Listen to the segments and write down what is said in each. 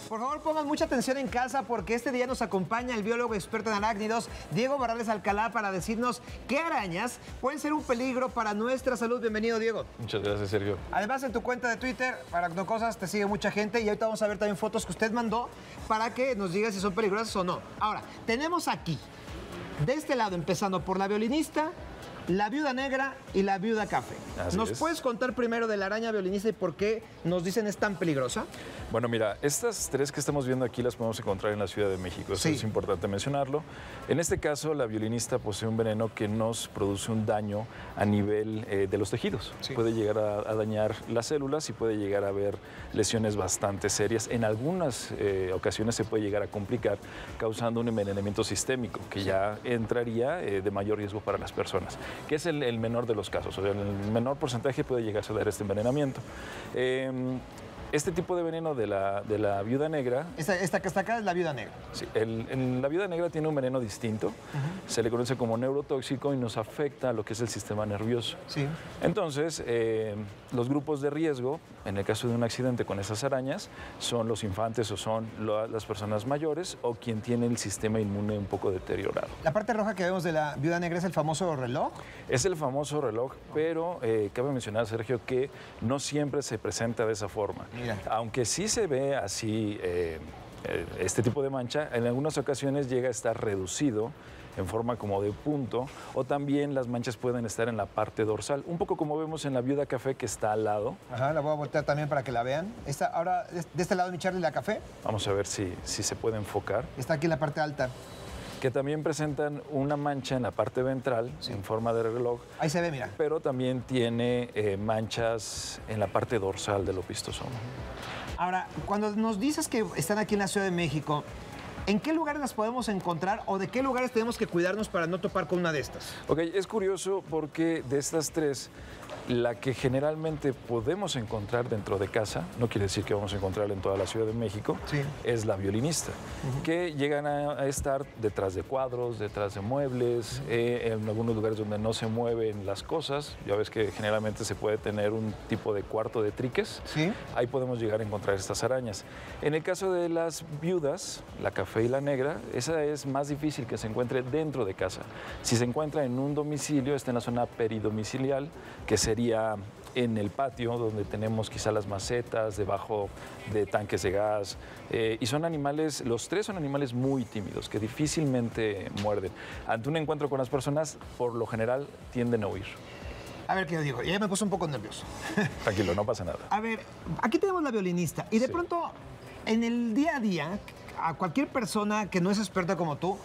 Por favor, pongan mucha atención en casa porque este día nos acompaña el biólogo experto en arácnidos, Diego Barrales Alcalá, para decirnos qué arañas pueden ser un peligro para nuestra salud. Bienvenido, Diego. Muchas gracias, Sergio. Además, en tu cuenta de Twitter, para no cosas, te sigue mucha gente y ahorita vamos a ver también fotos que usted mandó para que nos diga si son peligrosas o no. Ahora, tenemos aquí, de este lado, empezando por la violinista, la viuda negra y la viuda café. ¿Nos puedes contar primero de la araña violinista y por qué nos dicen es tan peligrosa? Bueno, mira, estas tres que estamos viendo aquí las podemos encontrar en la Ciudad de México. Eso es importante mencionarlo. En este caso, la violinista posee un veneno que nos produce un daño a nivel de los tejidos. Puede llegar a dañar las células y puede llegar a haber lesiones bastante serias. En algunas ocasiones se puede llegar a complicar causando un envenenamiento sistémico que ya entraría de mayor riesgo para las personas, que es el menor de los casos. O sea, el menor porcentaje puede llegar a dar este envenenamiento. Este tipo de veneno de la viuda negra... Esta que está acá es la viuda negra. Sí, la viuda negra tiene un veneno distinto, se le conoce como neurotóxico y nos afecta a lo que es el sistema nervioso. Sí. Entonces, los grupos de riesgo, en el caso de un accidente con esas arañas, son los infantes o son las personas mayores o quien tiene el sistema inmune un poco deteriorado. La parte roja que vemos de la viuda negra es el famoso reloj. Es el famoso reloj, pero cabe mencionar, Sergio, que no siempre se presenta de esa forma. Mira. Aunque sí se ve así este tipo de mancha, en algunas ocasiones llega a estar reducido en forma como de punto, o también las manchas pueden estar en la parte dorsal, un poco como vemos en la viuda café que está al lado. Ajá, la voy a voltear también para que la vean. Ahora, de este lado, mi Charlie, la café. Vamos a ver si se puede enfocar. Está aquí en la parte alta. Que también presentan una mancha en la parte ventral, en forma de reloj. Ahí se ve, mira. Pero también tiene manchas en la parte dorsal del opistosoma. Ahora, cuando nos dices que están aquí en la Ciudad de México, ¿en qué lugares las podemos encontrar o de qué lugares tenemos que cuidarnos para no topar con una de estas? Ok, es curioso porque de estas tres, la que generalmente podemos encontrar dentro de casa, no quiere decir que vamos a encontrarla en toda la Ciudad de México, es la violinista, que llegan a estar detrás de cuadros, detrás de muebles, en algunos lugares donde no se mueven las cosas. Ya ves que generalmente se puede tener un tipo de cuarto de triques. Ahí podemos llegar a encontrar estas arañas. En el caso de las viudas, la café y la negra, esa es más difícil que se encuentre dentro de casa. Si se encuentra en un domicilio, está en la zona peridomicilial, que sería en el patio, donde tenemos quizá las macetas, debajo de tanques de gas. Y son animales, los tres son animales muy tímidos, que difícilmente muerden. Ante un encuentro con las personas, por lo general, tienden a huir. A ver, ¿qué yo digo? Ya me puse un poco nervioso. Tranquilo, no pasa nada. A ver, aquí tenemos la violinista y de pronto, en el día a día, a cualquier persona que no es experta como tú,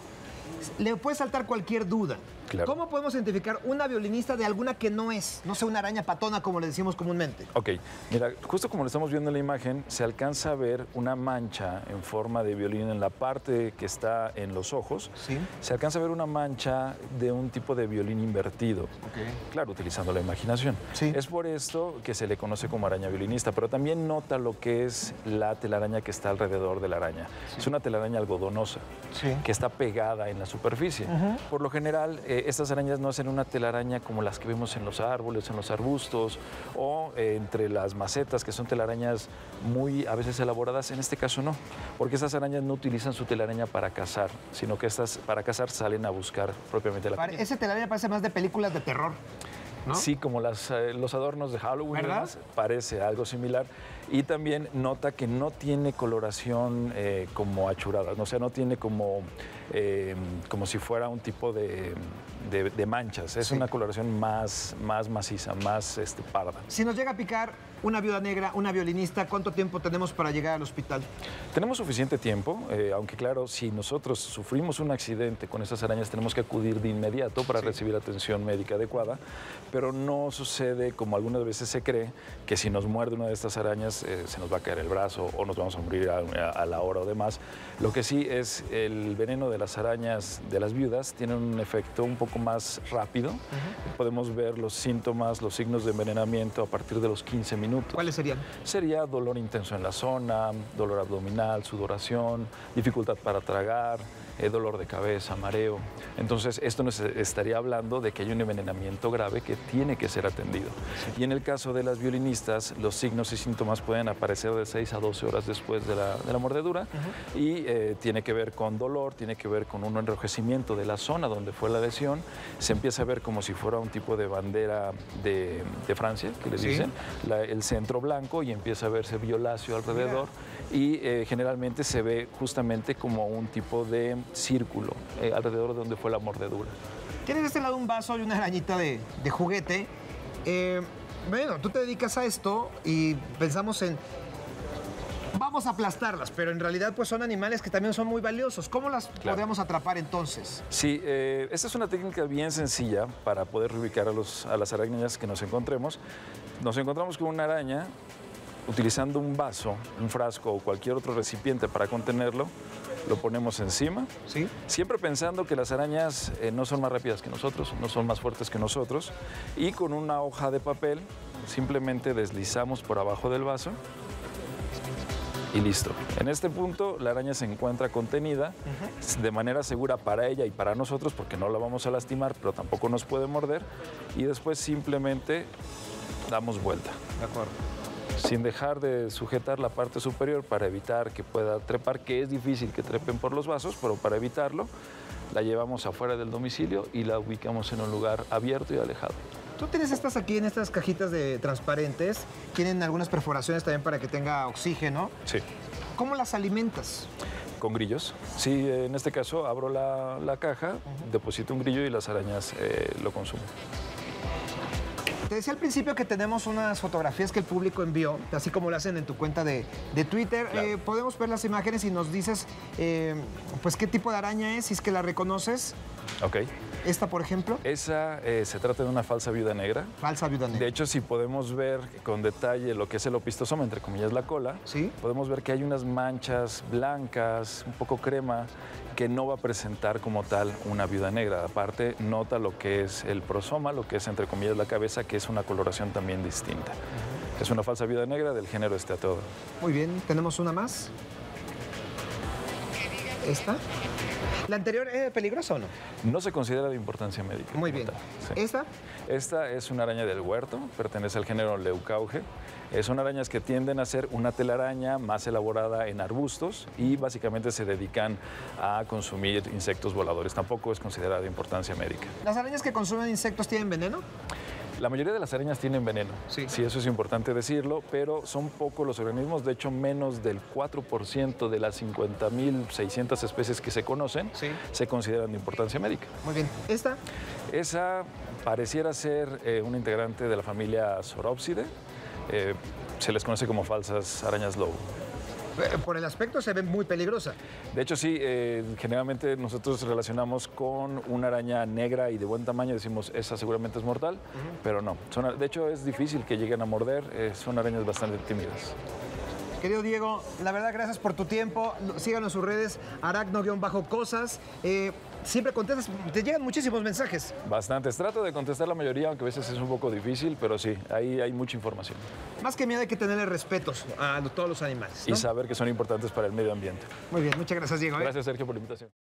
le puede saltar cualquier duda. Claro. ¿Cómo podemos identificar una violinista de alguna que no es? No sé, una araña patona, como le decimos comúnmente. Ok, mira, justo como lo estamos viendo en la imagen, se alcanza a ver una mancha en forma de violín en la parte que está en los ojos. Se alcanza a ver una mancha de un tipo de violín invertido. Claro, utilizando la imaginación. Es por esto que se le conoce como araña violinista, pero también nota lo que es la telaraña que está alrededor de la araña. Es una telaraña algodonosa, que está pegada en la superficie. Por lo general, estas arañas no hacen una telaraña como las que vemos en los árboles, en los arbustos o entre las macetas, que son telarañas muy a veces elaboradas. En este caso no, porque estas arañas no utilizan su telaraña para cazar, sino que estas para cazar salen a buscar propiamente la comida. Ese telaraña parece más de películas de terror, ¿no? Sí, como los adornos de Halloween, ¿verdad? Parece algo similar. Y también nota que no tiene coloración como achurada, o sea, no tiene como si fuera un tipo de manchas. Es una coloración más maciza, más parda. Si nos llega a picar una viuda negra, una violinista, ¿cuánto tiempo tenemos para llegar al hospital? Tenemos suficiente tiempo, aunque claro, si nosotros sufrimos un accidente con esas arañas, tenemos que acudir de inmediato para recibir atención médica adecuada, pero no sucede como algunas veces se cree, que si nos muerde una de estas arañas se nos va a caer el brazo o nos vamos a morir a la hora o demás. Lo que sí es el veneno de las arañas de las viudas tiene un efecto un poco poco más rápido. Podemos ver los síntomas, los signos de envenenamiento a partir de los 15 minutos. ¿Cuáles serían? Sería dolor intenso en la zona, dolor abdominal, sudoración, dificultad para tragar, dolor de cabeza, mareo. Entonces, esto nos estaría hablando de que hay un envenenamiento grave que tiene que ser atendido. Sí. Y en el caso de las violinistas, los signos y síntomas pueden aparecer de 6 a 12 horas después de la mordedura y tiene que ver con dolor, tiene que ver con un enrojecimiento de la zona donde fue la lesión. Se empieza a ver como si fuera un tipo de bandera de Francia, que les dicen, el centro blanco, y empieza a verse violáceo alrededor. Y generalmente se ve justamente como un tipo de círculo alrededor de donde fue la mordedura. Tienes de este lado un vaso y una arañita de juguete. Bueno, tú te dedicas a esto y pensamos en... Vamos a aplastarlas, pero en realidad pues son animales que también son muy valiosos. ¿Cómo las podríamos atrapar entonces? Sí, esta es una técnica bien sencilla para poder ubicar a las arañas que nos encontremos. Nos encontramos con una araña. Utilizando un vaso, un frasco o cualquier otro recipiente para contenerlo, lo ponemos encima, siempre pensando que las arañas no son más rápidas que nosotros, no son más fuertes que nosotros, y con una hoja de papel simplemente deslizamos por abajo del vaso y listo. En este punto la araña se encuentra contenida de manera segura para ella y para nosotros, porque no la vamos a lastimar, pero tampoco nos puede morder, y después simplemente damos vuelta. De acuerdo. Sin dejar de sujetar la parte superior para evitar que pueda trepar, que es difícil que trepen por los vasos, pero para evitarlo la llevamos afuera del domicilio y la ubicamos en un lugar abierto y alejado. Tú tienes estas aquí en estas cajitas de transparentes, tienen algunas perforaciones también para que tenga oxígeno. Sí. ¿Cómo las alimentas? Con grillos. Sí, en este caso abro la caja, deposito un grillo y las arañas lo consumen. Te decía al principio que tenemos unas fotografías que el público envió, así como lo hacen en tu cuenta de Twitter. Claro. Podemos ver las imágenes y nos dices pues qué tipo de araña es, si es que la reconoces. Ok. ¿Esta, por ejemplo? Esa se trata de una falsa viuda negra. Falsa viuda negra. De hecho, si podemos ver con detalle lo que es el opistosoma, entre comillas la cola, podemos ver que hay unas manchas blancas, un poco crema, que no va a presentar como tal una viuda negra. Aparte, nota lo que es el prosoma, lo que es, entre comillas, la cabeza, que es una coloración también distinta. Es una falsa viuda negra del género Steatodon. Muy bien, ¿tenemos una más? ¿Esta? ¿La anterior es peligrosa o no? No se considera de importancia médica. Muy bien. Sí. ¿Esta? Esta es una araña del huerto, pertenece al género Leucauge. Son arañas que tienden a ser una telaraña más elaborada en arbustos y básicamente se dedican a consumir insectos voladores. Tampoco es considerada de importancia médica. ¿Las arañas que consumen insectos tienen veneno? La mayoría de las arañas tienen veneno, sí, eso es importante decirlo, pero son pocos los organismos, de hecho menos del 4% de las 50.600 especies que se conocen se consideran de importancia médica. Muy bien. ¿Esta? Esa pareciera ser un integrante de la familia Sauropsidae, se les conoce como falsas arañas lobo. Por el aspecto se ve muy peligrosa. De hecho, sí, generalmente nosotros relacionamos con una araña negra y de buen tamaño, decimos, esa seguramente es mortal, pero no. De hecho, es difícil que lleguen a morder, son arañas bastante tímidas. Querido Diego, la verdad, gracias por tu tiempo. Síganos en sus redes, aracno-cosas. Siempre contestas, te llegan muchísimos mensajes. Bastantes. Trato de contestar la mayoría, aunque a veces es un poco difícil, pero sí, ahí hay mucha información. Más que miedo hay que tenerle respeto a todos los animales, ¿no? Y saber que son importantes para el medio ambiente. Muy bien, muchas gracias, Diego. Gracias, Sergio, por la invitación.